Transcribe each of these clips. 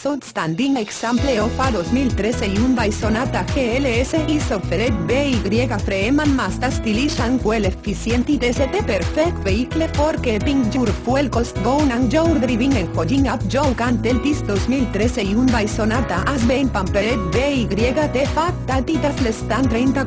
outstanding example of a 2013 Hyundai Sonata GLS is offered by Freeman Mazda stylish and well efficient it is the perfect vehicle for keeping your fuel cost down and your driving enjoying up. You can tell this 2013 Hyundai Sonata has been pampered by the fact that it has less than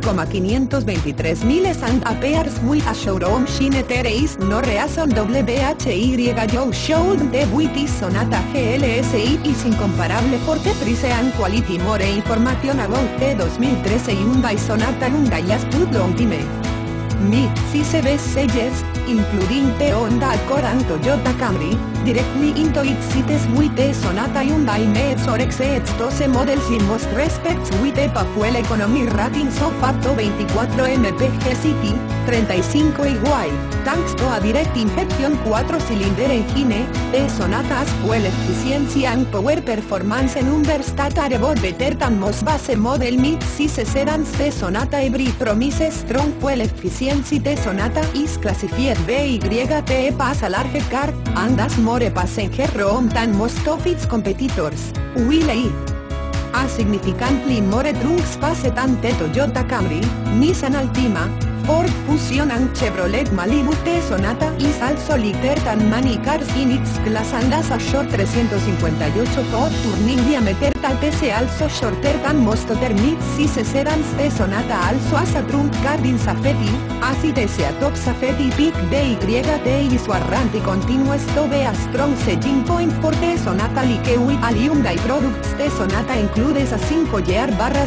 30,523 miles and appears with a showroom shine. There is no reason WHY you showed the with this Sonata GLS it is incomparable for the price and quality. More information about the 2013 Hyundai Sonata. Hyundai has put long time mid-size sales, including the Honda Accord and Toyota Camry, directly into its cities with the Sonata. Hyundai meets or exceeds those models in most respects with a fuel economy ratings of up to 24 mpg city, 35 igual, thanks to a direct injection 4-cylinder engine. The Sonata's fuel efficiency and power performance numbers that are both better than most base model mid-size sedans. The Sonata Every promises strong fuel efficiency. The Sonata is classified by the as a large car, and has more passenger room than most of its competitors, while it has significantly more trunk space than the Toyota Camry, Nissan Altima, Ford Fusion and Chevrolet Malibu. The Sonata is also lighter than many cars in its class and has a short 358-foot turning diameter that is also shorter than most other mid-size sedans. The Sonata also has a trunk car in safety, as it is a top safety pick. The YT is warranty continues to be a strong selling point for the Sonata like with all Hyundai products. The Sonata includes a 5-year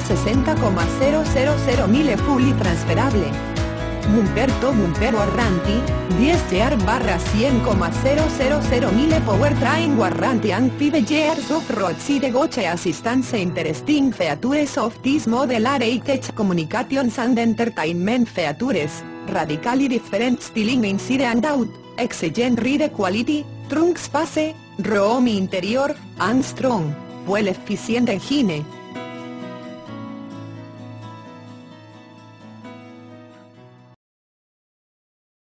/60,000 mile fully transferable bumper to bumper warranty, 10-year /100,000 mile powertrain warranty and 5 years of roadside gauge assistance. Interesting features of this model are tech communications and entertainment features, radically different styling inside and out, excellent ride quality, trunk space, room interior, and strong, well efficient engine.